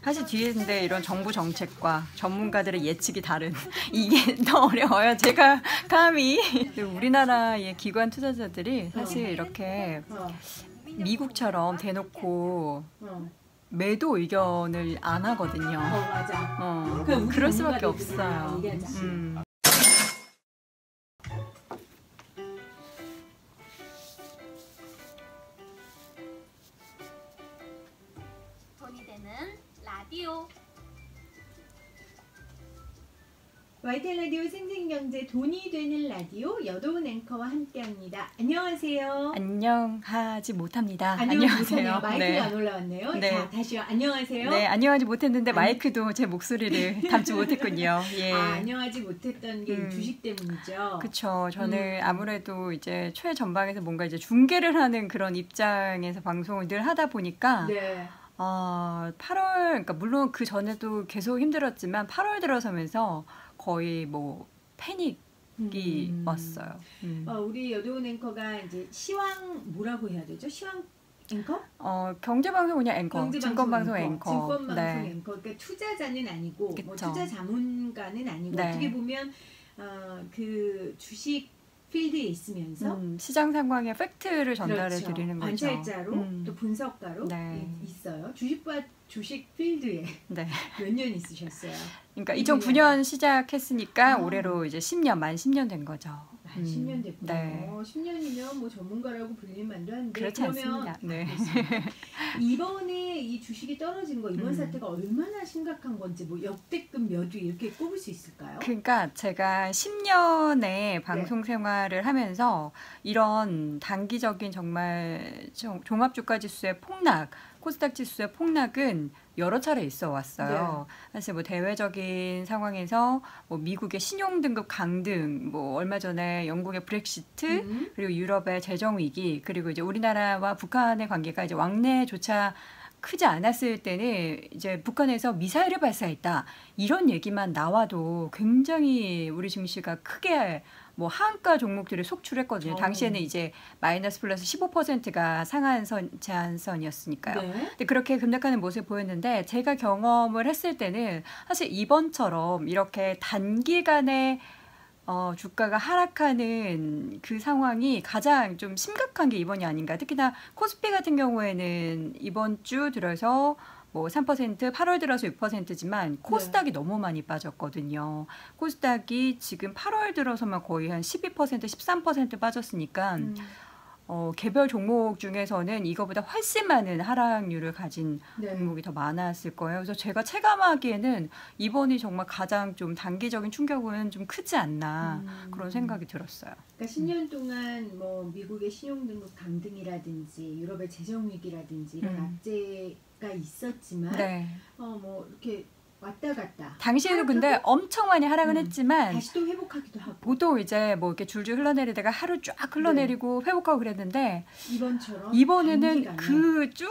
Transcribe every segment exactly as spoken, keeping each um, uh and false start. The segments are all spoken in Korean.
사실 뒤에 근데 이런 정부 정책과 전문가들의 예측이 다른 이게 더 어려워요. 제가 감히 우리나라의 기관 투자자들이 사실 이렇게 미국처럼 대놓고 매도 의견을 안 하거든요. 어, 맞아. 어, 그럴 수밖에 없어요. 음. 돈이 되는 라디오. 와이티알 라디오 생생경제 돈이 되는 라디오 여도은 앵커와 함께합니다. 안녕하세요. 안녕하지 못합니다. 안녕하세요. 마이크가 네. 안 올라왔네요. 네. 자, 다시요. 안녕하세요. 네, 안녕하지 못했는데 아니, 마이크도 제 목소리를 담지 못했군요. 예. 아, 안녕하지 못했던 게 음. 주식 때문이죠. 그렇죠. 저는 음. 아무래도 이제 최전방에서 뭔가 이제 중계를 하는 그런 입장에서 방송을 늘 하다 보니까 네. 어, 팔월, 그러니까 물론 그 전에도 계속 힘들었지만 팔월 들어서면서 거의 뭐 패닉이 음. 왔어요. 음. 어, 우리 여도은 앵커가 이제 시황 뭐라고 해야 되죠? 시황 앵커? 어, 경제방송 그냥 앵커, 경제방송 증권방송 앵커, 앵커. 증권방송 네. 앵커. 그러니까 투자자는 아니고 뭐 그쵸. 투자 자문가는 아니고 네. 어떻게 보면 어, 그 주식 필드에 있으면서 음, 시장 상황의 팩트를 전달해 그렇죠. 드리는 거죠. 관찰자로 음. 또 분석가로 네. 있어요. 주식과 주식 필드에 네. 몇 년 있으셨어요? 그러니까 이십 년. 이천구 년 시작했으니까 아. 올해로 이제 십 년, 만 십 년 된 거죠. 한 십 년 됐구나. 네. 어, 십 년이면 뭐 전문가라고 불릴 만도 한데 그렇지 그러면 않습니다. 네. 알겠습니다. 이번에 이 주식이 떨어진 거 이번 음. 사태가 얼마나 심각한 건지 뭐 역대급 몇 위 이렇게 꼽을 수 있을까요? 그러니까 제가 십 년의 방송 생활을 하면서 이런 단기적인 정말 종- 종합주가지수의 폭락, 코스닥 지수의 폭락은 여러 차례 있어 왔어요. 사실 뭐 대외적인 상황에서 뭐 미국의 신용등급 강등, 뭐 얼마 전에 영국의 브렉시트, 음. 그리고 유럽의 재정 위기, 그리고 이제 우리나라와 북한의 관계가 이제 왕래조차 크지 않았을 때는 이제 북한에서 미사일을 발사했다 이런 얘기만 나와도 굉장히 우리 증시가 크게 뭐 하한가 종목들을 속출했거든요. 어. 당시에는 이제 마이너스 플러스 십오 퍼센트가 상한선 제한선이었으니까요. 네. 근데 그렇게 급락하는 모습을 보였는데 제가 경험을 했을 때는 사실 이번처럼 이렇게 단기간에 어, 주가가 하락하는 그 상황이 가장 좀 심각한 게 이번이 아닌가. 특히나 코스피 같은 경우에는 이번 주 들어서 뭐 삼 퍼센트, 팔월 들어서 육 퍼센트지만 코스닥이 너무 많이 빠졌거든요. 코스닥이 지금 팔월 들어서만 거의 한 십이 퍼센트, 십삼 퍼센트 빠졌으니까 음. 어, 개별 종목 중에서는 이거보다 훨씬 많은 하락률을 가진 네. 종목이 더 많았을 거예요. 그래서 제가 체감하기에는 이번이 정말 가장 좀 단기적인 충격은 좀 크지 않나 음. 그런 생각이 들었어요. 그러니까 십 년 동안 뭐 미국의 신용등급 강등이라든지 유럽의 재정 위기라든지 이런 음. 악재가 있었지만 네. 어 뭐 이렇게 왔다 갔다 당시에도 근데 엄청 많이 하락은 음. 했지만 다시 또 회복하기도 하고 보통 이제 뭐 이렇게 줄줄 흘러내리다가 하루 쫙 흘러내리고 회복하고 그랬는데 이번처럼 이번에는 단기간에 그 쭉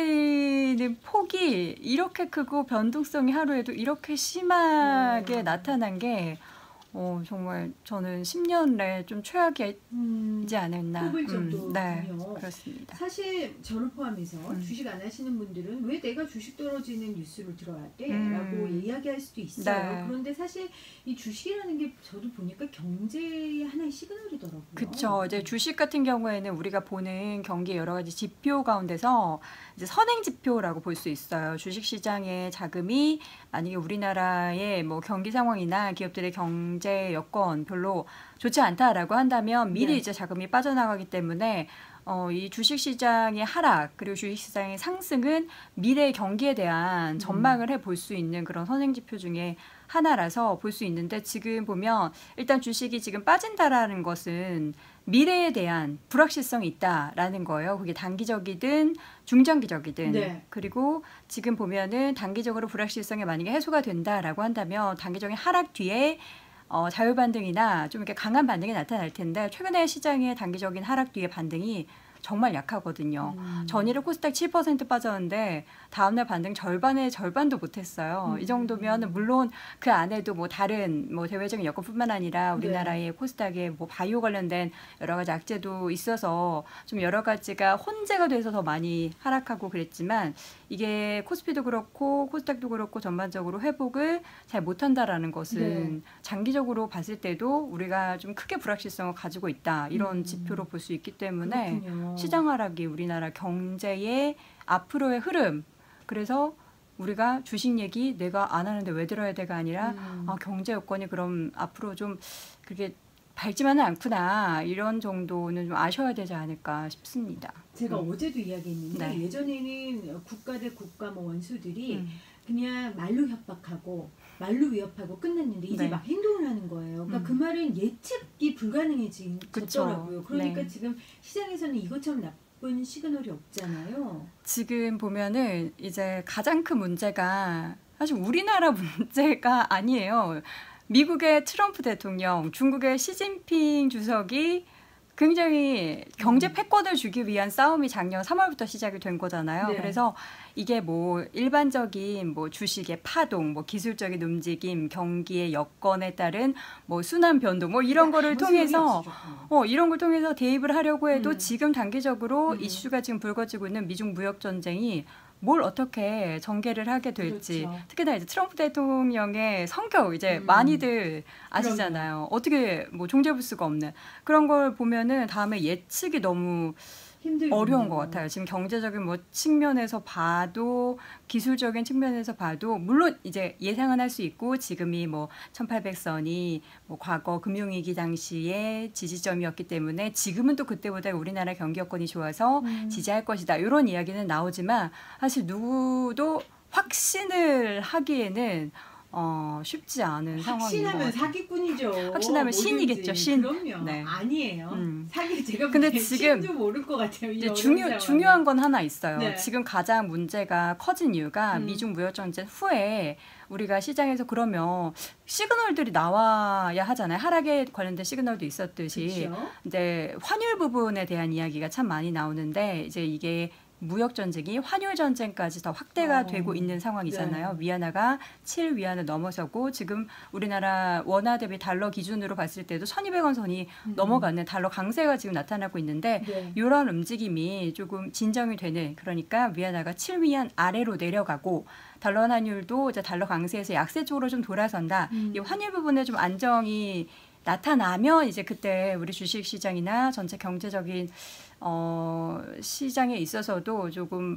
흘러내리는 폭이 이렇게 크고 변동성이 하루에도 이렇게 심하게 음. 나타난 게 어, 정말 저는 십 년 내에 좀 최악이지 음, 않았나. 꼽을 정도군요. 네, 그렇습니다. 사실 저를 포함해서 음. 주식 안 하시는 분들은 왜 내가 주식 떨어지는 뉴스를 들어야 돼? 음. 라고 이야기할 수도 있어요. 네. 그런데 사실 이 주식이라는 게 저도 보니까 경제의 하나의 시그널이더라고요. 그렇죠. 이제 주식 같은 경우에는 우리가 보는 경기 여러 가지 지표 가운데서 이제 선행 지표라고 볼 수 있어요. 주식 시장의 자금이 만약에 우리나라의 뭐 경기 상황이나 기업들의 경제 여건 별로 좋지 않다라고 한다면 미리 네. 이제 자금이 빠져나가기 때문에 어, 이 주식 시장의 하락 그리고 주식 시장의 상승은 미래 경기에 대한 전망을 해 볼 수 있는 그런 선행 지표 중에 하나라서 볼 수 있는데 지금 보면 일단 주식이 지금 빠진다라는 것은 미래에 대한 불확실성이 있다라는 거예요. 그게 단기적이든 중장기적이든. 네. 그리고 지금 보면은 단기적으로 불확실성이 만약에 해소가 된다라고 한다면 단기적인 하락 뒤에 어, 자유 반등이나 좀 이렇게 강한 반등이 나타날 텐데 최근에 시장의 단기적인 하락 뒤에 반등이 정말 약하거든요. 음. 전일에 코스닥 칠 퍼센트 빠졌는데 다음날 반등 절반의 절반도 못했어요. 음. 이 정도면 물론 그 안에도 뭐 다른 뭐 대외적인 여건뿐만 아니라 우리나라의 네. 코스닥에 뭐 바이오 관련된 여러 가지 악재도 있어서 좀 여러 가지가 혼재가 돼서 더 많이 하락하고 그랬지만 이게 코스피도 그렇고 코스닥도 그렇고 전반적으로 회복을 잘 못한다라는 것은 네. 장기적으로 봤을 때도 우리가 좀 크게 불확실성을 가지고 있다 이런 음. 지표로 볼 수 있기 때문에 그렇군요. 시장 하락이 우리나라 경제의 앞으로의 흐름 그래서 우리가 주식 얘기 내가 안 하는데 왜 들어야 돼가 아니라 음. 아, 경제 여건이 그럼 앞으로 좀 그게 밝지만은 않구나 이런 정도는 좀 아셔야 되지 않을까 싶습니다. 제가 음. 어제도 이야기했는데 네. 예전에는 국가 대 국가 뭐 원수들이 음. 그냥 말로 협박하고 말로 위협하고 끝났는데 이제 네. 막 행동을 하는 거예요. 그러니까 음. 그 말은 예측이 불가능해지더라고요. 그러니까 네. 지금 시장에서는 이것처럼 나쁜 시그널이 없잖아요. 지금 보면은 이제 가장 큰 문제가 사실 우리나라 문제가 아니에요. 미국의 트럼프 대통령, 중국의 시진핑 주석이 굉장히 경제 패권을 주기 위한 싸움이 작년 삼월부터 시작이 된 거잖아요. 네. 그래서 이게 뭐 일반적인 뭐 주식의 파동, 뭐 기술적인 움직임, 경기의 여건에 따른 뭐 순환 변동, 뭐 이런 네, 거를 통해서 어 이런 걸 통해서 대입을 하려고 해도 음. 지금 단기적으로 음. 이슈가 지금 불거지고 있는 미중 무역 전쟁이 뭘 어떻게 전개를 하게 될지 그렇죠. 특히나 이제 트럼프 대통령의 성격 이제 음. 많이들 아시잖아요. 그럼요. 어떻게 뭐 종잡을 수가 없는 그런 걸 보면은 다음에 예측이 너무 힘들군요. 어려운 것 같아요. 지금 경제적인 뭐 측면에서 봐도 기술적인 측면에서 봐도 물론 이제 예상은 할 수 있고 지금이 뭐 천팔백 선이 뭐 과거 금융위기 당시에 지지점이었기 때문에 지금은 또 그때보다 우리나라 경기 여건이 좋아서 음. 지지할 것이다. 이런 이야기는 나오지만 사실 누구도 확신을 하기에는 어, 쉽지 않은 상황인 것 같아요. 확신하면 사기꾼이죠. 확신하면 신이겠죠. 신. 그럼요. 네. 아니에요. 음. 사기 제가 근데 지금 신도 모를 것 같아요. 이제 중요, 중요한 건 하나 있어요. 네. 지금 가장 문제가 커진 이유가 음. 미중 무역 전쟁 후에 우리가 시장에서 그러면 시그널들이 나와야 하잖아요. 하락에 관련된 시그널도 있었듯이. 그쵸? 이제 환율 부분에 대한 이야기가 참 많이 나오는데 이제 이게 무역 전쟁이 환율 전쟁까지 더 확대가 어. 되고 있는 상황이잖아요. 네. 위안화가 칠 위안을 넘어서고 지금 우리나라 원화 대비 달러 기준으로 봤을 때도 천이백 원 선이 음. 넘어가는 달러 강세가 지금 나타나고 있는데 네. 이런 움직임이 조금 진정이 되는 그러니까 위안화가 칠 위안 아래로 내려가고 달러 환율도 이제 달러 강세에서 약세 쪽으로 좀 돌아선다. 음. 이 환율 부분에 좀 안정이 나타나면 이제 그때 우리 주식 시장이나 전체 경제적인 어, 시장에 있어서도 조금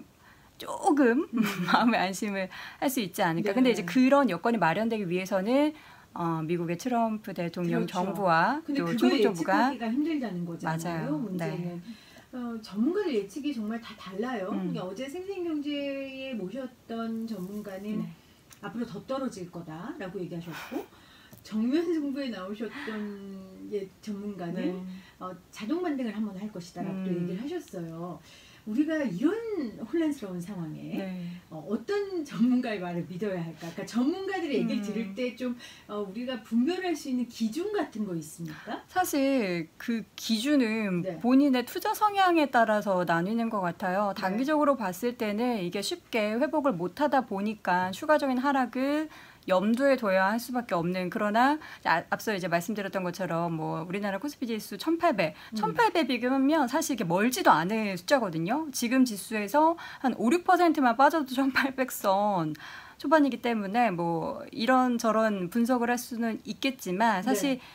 조금 음. 마음의 안심을 할 수 있지 않을까. 네. 근데 이제 그런 여건이 마련되기 위해서는 어, 미국의 트럼프 대통령 그렇죠. 정부와 근데 또 그걸 중국 정부가 예측하기가 힘들다는 거잖아요. 맞아요. 문제는. 네. 어, 전문가들 예측이 정말 다 달라요. 음. 그러니까 어제 생생경제에 모셨던 전문가는 네. 앞으로 더 떨어질 거다라고 얘기하셨고 정면 정부에 나오셨던 예, 전문가는 네. 어, 자동 반등을 한번 할 것이다라고 음. 또 얘기를 하셨어요. 우리가 이런 혼란스러운 상황에 네. 어, 어떤 전문가의 말을 믿어야 할까? 그러니까 전문가들의 얘기를 음. 들을 때 좀 어, 우리가 분별할 수 있는 기준 같은 거 있습니까? 사실 그 기준은 네. 본인의 투자 성향에 따라서 나뉘는 것 같아요. 단기적으로 네. 봤을 때는 이게 쉽게 회복을 못하다 보니까 추가적인 하락을 염두에 둬야 할 수밖에 없는 그러나 앞서 이제 말씀드렸던 것처럼 뭐 우리나라 코스피 지수 천팔백, 음. 천팔백 비교하면 사실 이게 멀지도 않은 숫자거든요. 지금 지수에서 한 오, 육 퍼센트만 빠져도 천팔백 선 초반이기 때문에 뭐 이런 저런 분석을 할 수는 있겠지만 사실 네.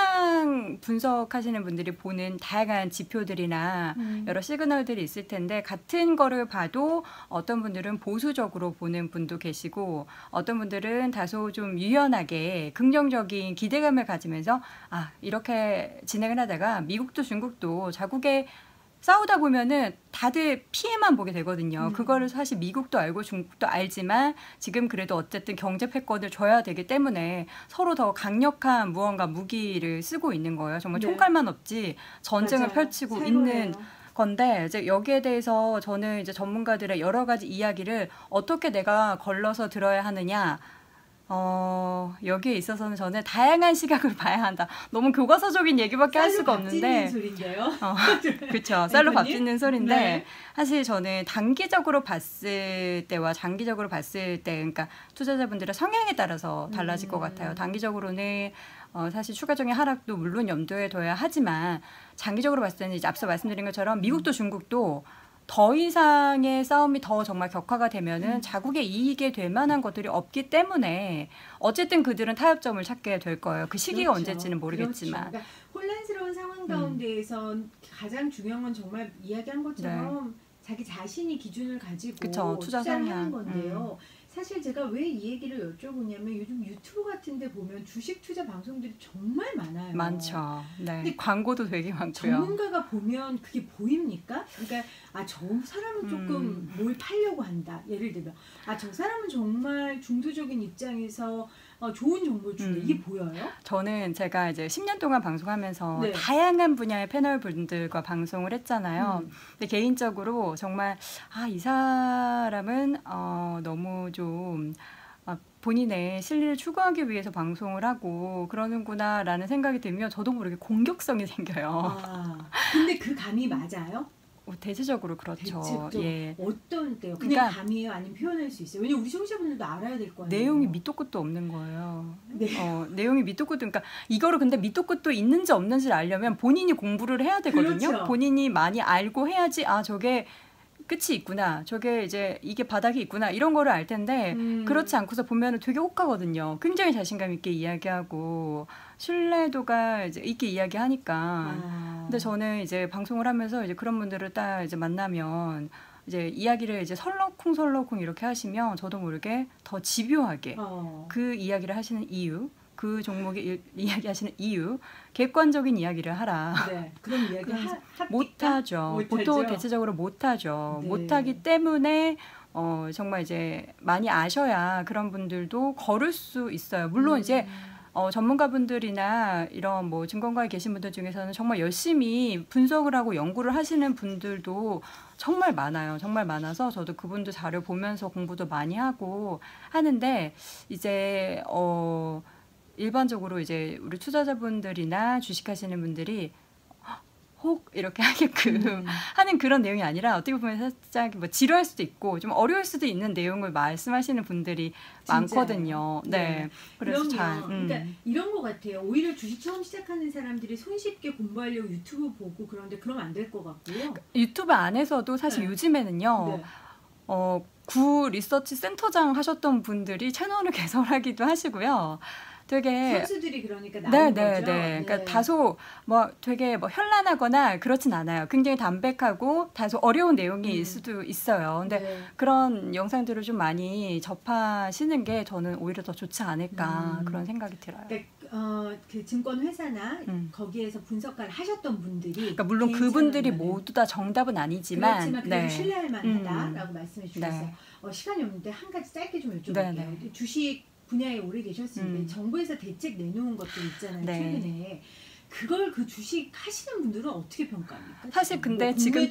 시장 분석하시는 분들이 보는 다양한 지표들이나 음. 여러 시그널들이 있을 텐데 같은 거를 봐도 어떤 분들은 보수적으로 보는 분도 계시고 어떤 분들은 다소 좀 유연하게 긍정적인 기대감을 가지면서 아 이렇게 진행을 하다가 미국도 중국도 자국의 싸우다 보면은 다들 피해만 보게 되거든요. 음. 그거를 사실 미국도 알고 중국도 알지만 지금 그래도 어쨌든 경제 패권을 줘야 되기 때문에 서로 더 강력한 무언가 무기를 쓰고 있는 거예요. 정말 네. 총칼만 없지 전쟁을 맞아요. 펼치고 새로워요. 있는 건데 이제 여기에 대해서 저는 이제 전문가들의 여러 가지 이야기를 어떻게 내가 걸러서 들어야 하느냐 어, 여기에 있어서는 저는 다양한 시각을 봐야 한다. 너무 교과서적인 얘기밖에 할 수가 없는데. 소리인데요. 어, 그렇죠. 쌀로 밥 짓는 소리인데 네. 사실 저는 단기적으로 봤을 때와 장기적으로 봤을 때, 그러니까 투자자분들의 성향에 따라서 달라질 음. 것 같아요. 단기적으로는 어, 사실 추가적인 하락도 물론 염두에 둬야 하지만 장기적으로 봤을 때는 이제 앞서 말씀드린 것처럼 미국도 중국도 더 이상의 싸움이 더 정말 격화가 되면은 음. 자국의 이익에 될 만한 것들이 없기 때문에 어쨌든 그들은 타협점을 찾게 될 거예요. 그 시기가 그렇죠. 언제지는 모르겠지만. 그렇죠. 그러니까 혼란스러운 상황 가운데에서 음. 가장 중요한 건 정말 이야기한 것처럼 네. 자기 자신이 기준을 가지고 그쵸, 투자 투자를 하는 건데요. 음. 사실 제가 왜 이 얘기를 여쭤보냐면 요즘 유튜브 같은 데 보면 주식 투자 방송들이 정말 많아요. 많죠. 네. 근데 광고도 되게 많고요. 전문가가 보면 그게 보입니까? 그러니까 아, 저 사람은 조금 음. 뭘 팔려고 한다. 예를 들면 아, 저 사람은 정말 중도적인 입장에서 어, 좋은 정보를 준다. 음. 이게 보여요? 저는 제가 이제 십 년 동안 방송하면서 네. 다양한 분야의 패널 분들과 방송을 했잖아요. 음. 근데 개인적으로 정말 아, 이 사람은 어, 너무 좀 아, 본인의 실리를 추구하기 위해서 방송을 하고 그러는구나라는 생각이 들면 저도 모르게 공격성이 생겨요. 아, 근데 그 감이 맞아요? 어, 대체적으로 그렇죠. 대체적으로 예. 어떤 때요? 그냥 그러니까, 감이에요? 아니면 표현할 수 있어요? 왜냐면 우리 청취자분들도 알아야 될 거 아니에요? 내용이 밑도 끝도 없는 거예요. 네. 어, 내용이 밑도 끝도, 그러니까 이거를 근데 밑도 끝도 있는지 없는지를 알려면 본인이 공부를 해야 되거든요. 그렇죠. 본인이 많이 알고 해야지 아 저게 끝이 있구나. 저게 이제 이게 바닥이 있구나. 이런 거를 알 텐데 음. 그렇지 않고서 보면은 되게 혹하거든요. 굉장히 자신감 있게 이야기하고 신뢰도가 이제 있게 이야기하니까. 아. 근데 저는 이제 방송을 하면서 이제 그런 분들을 딱 이제 만나면 이제 이야기를 이제 설렁쿵 설렁쿵 이렇게 하시면 저도 모르게 더 집요하게 어. 그 이야기를 하시는 이유, 그 종목의 이야기하시는 이유, 객관적인 이야기를 하라. 네, 그런 이야기 하, 못하죠. 보통 대체적으로 못하죠. 네. 못하기 때문에 어, 정말 이제 많이 아셔야 그런 분들도 걸을 수 있어요. 물론 음. 이제 어, 전문가분들이나 이런 뭐 증권가에 계신 분들 중에서는 정말 열심히 분석을 하고 연구를 하시는 분들도 정말 많아요. 정말 많아서 저도 그분들 자료 보면서 공부도 많이 하고 하는데 이제 어, 일반적으로 이제 우리 투자자분들이나 주식하시는 분들이 혹 이렇게 하게끔 음. 하는 그런 내용이 아니라 어떻게 보면 살짝 뭐 지루할 수도 있고 좀 어려울 수도 있는 내용을 말씀하시는 분들이 진짜요? 많거든요. 네, 네. 그래서 그럼요. 잘 음. 그러니까 이런 것 같아요. 오히려 주식 처음 시작하는 사람들이 손쉽게 공부하려고 유튜브 보고 그런데 그러면 안 될 것 같고요. 유튜브 안에서도 사실 네. 요즘에는요. 네. 어, 구 리서치 센터장 하셨던 분들이 채널을 개설하기도 하시고요. 되게 선수들이 그러니까 나오는 네, 거죠. 네, 네. 그러니까 다소 뭐 되게 뭐 현란하거나 그렇진 않아요. 굉장히 담백하고 다소 어려운 내용일 음. 수도 있어요. 근데 네. 그런 영상들을 좀 많이 접하시는 게 저는 오히려 더 좋지 않을까 음. 그런 생각이 들어요. 그러니까 어, 그 증권 회사나 음. 거기에서 분석가를 하셨던 분들이 그러니까 물론 그분들이 모두 다 정답은 아니지만 그렇지만 그래도 네. 신뢰할 만하다라고 음. 말씀해 주셨어요. 네. 어, 시간이 없는데 한 가지 짧게 좀 여쭤볼게요. 네, 네. 주식 분야에 오래 계셨는데 음. 정부에서 대책 내놓은 것들 있잖아요. 네. 최근에. 그걸 그 주식 하시는 분들은 어떻게 평가합니까? 사실 근데 뭐 지금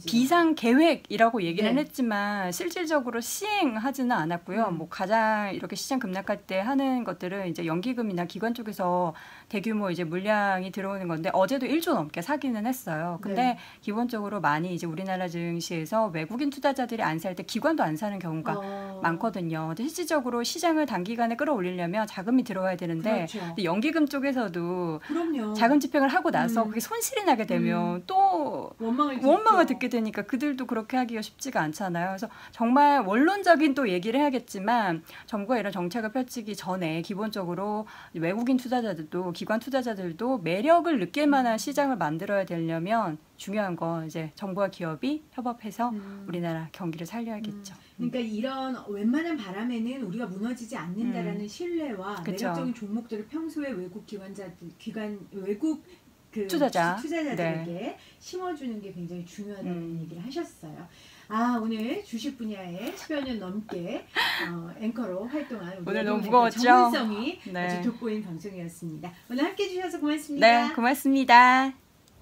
비상 계획이라고 얘기는 네. 했지만 실질적으로 시행하지는 않았고요. 음. 뭐 가장 이렇게 시장 급락할 때 하는 것들은 이제 연기금이나 기관 쪽에서 대규모 이제 물량이 들어오는 건데 어제도 일조 넘게 사기는 했어요. 근데 네. 기본적으로 많이 이제 우리나라 증시에서 외국인 투자자들이 안 살 때 기관도 안 사는 경우가 어. 많거든요. 근데 실질적으로 시장을 단기간에 끌어올리려면 자금이 들어와야 되는데 그렇죠. 연기금 쪽에서도 그럼요. 자금 집행을 하고 나서 음. 그게 손실이 나게 되면 음. 또 원망을, 원망을 듣게 되니까 그들도 그렇게 하기가 쉽지가 않잖아요. 그래서 정말 원론적인 또 얘기를 해야겠지만 정부가 이런 정책을 펼치기 전에 기본적으로 외국인 투자자들도 기관 투자자들도 매력을 느낄 만한 시장을 만들어야 되려면 중요한 건 이제 정부와 기업이 협업해서 음. 우리나라 경기를 살려야겠죠. 음. 그러니까 이런 웬만한 바람에는 우리가 무너지지 않는다라는 음. 신뢰와 그쵸. 매력적인 종목들을 평소에 외국 기관자들, 기관 외국 그 투자자 투자자들에게 네. 심어주는 게 굉장히 중요하다는 음. 얘기를 하셨어요. 아 오늘 주식 분야에 십여 년 넘게 어, 앵커로 활동한 우리 오늘 너무 무거웠죠? 전문성이 네. 아주 돋보인 방송이었습니다. 오늘 함께해 주셔서 고맙습니다. 네, 고맙습니다.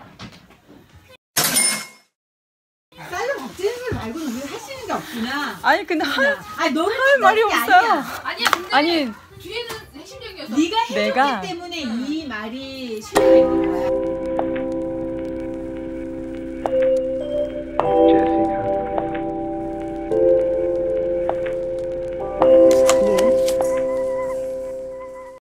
쌀로 밥 짓는 걸 말고는 우리가 할 수 있는 게 없구나. 아니 근데 할, 아 너무 할 말이 없어요. 아니야 근데 아니 네가 해줬기 내가- 때문에 이 말이 실효가 있는 거야.